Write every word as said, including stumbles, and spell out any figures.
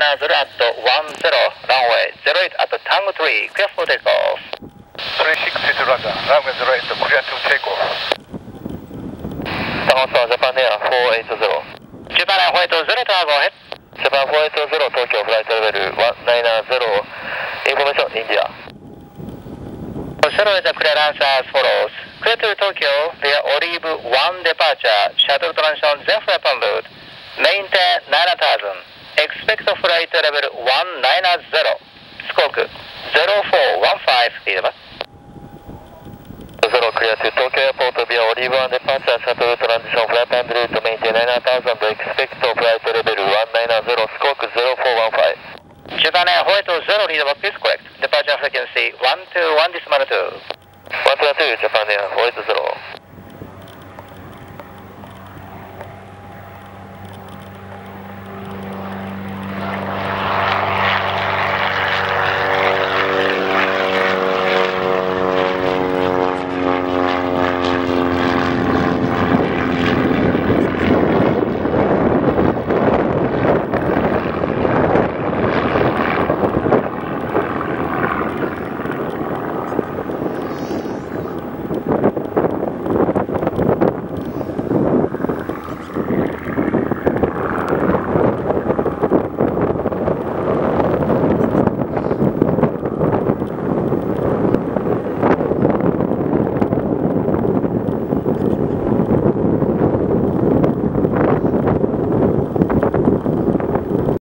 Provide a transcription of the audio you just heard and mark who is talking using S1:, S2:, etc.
S1: zero at one zero, runway zero eight at Tango three, clear for takeoff.
S2: three six is Roger, runway zero eight, clear to takeoff.
S1: Tango four, Japan Air four eight zero. Japan Air four eight zero, go ahead. Japan four eight zero, Tokyo flight level one nine zero, information India. zero is a clear answer as follows. Clear to Tokyo via Olive one departure, shuttle transition then flight en route. Maintain nine thousand. Expect flight level one nine zero. Squawk zero four one five. Zero clear to Tokyo Airport via Olive one departure, shuttle transition flight en route. Maintain nine thousand. Expect flight level one nine zero. Squawk zero four one five. Japan Air four eight zero, lead box is correct. Departure frequency one two one decimal two. one two two, Japan Air four eight zero.